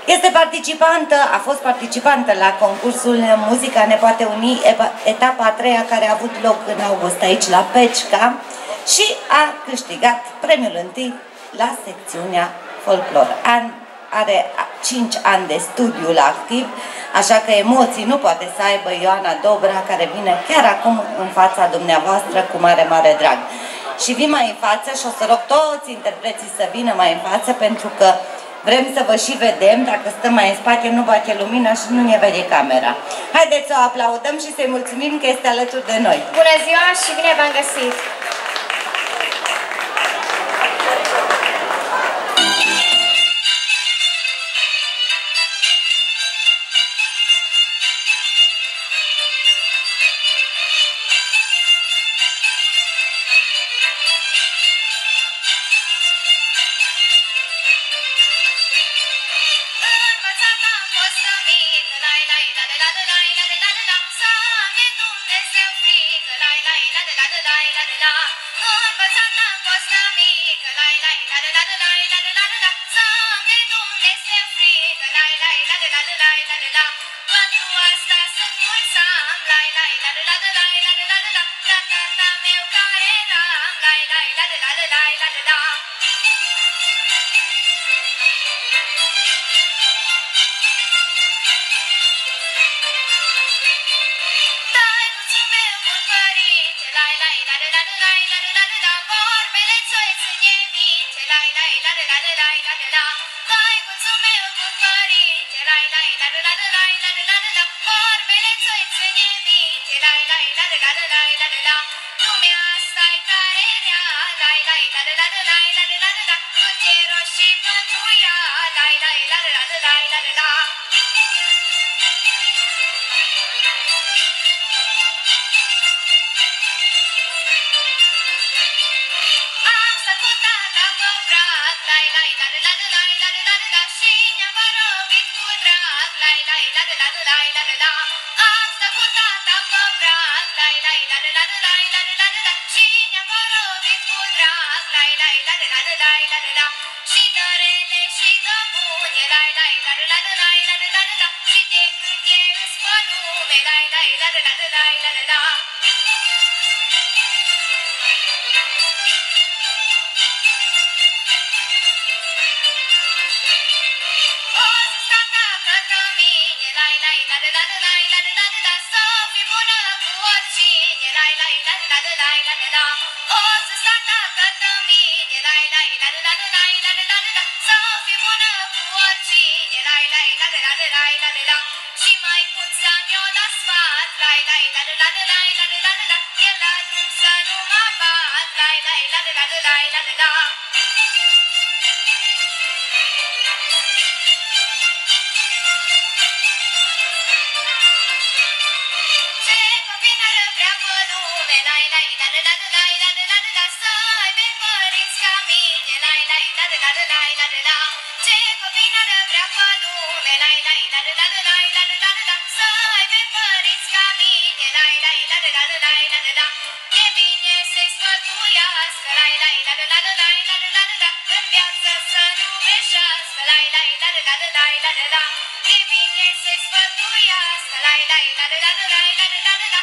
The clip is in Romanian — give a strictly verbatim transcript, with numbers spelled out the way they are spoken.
Este participantă, a fost participantă la concursul Muzica ne poate uni, etapa a treia care a avut loc în august aici la Pecica și a câștigat premiul întâi la secțiunea folclor. An, are cinci ani de studiu la activ, așa că emoții nu poate să aibă Ioana Dobra, care vine chiar acum în fața dumneavoastră cu mare, mare drag. Și vin mai în față și o să rog toți interpreții să vină mai în față, pentru că vrem să vă și vedem. Dacă stăm mai în spate, nu bate lumina și nu ne vede camera. Haideți să o aplaudăm și să-i mulțumim că este alături de noi. Bună ziua și bine v-am găsit! E bine să-i sfătuiască, lai, lai, la, la, la, la, la, la, la, la, la.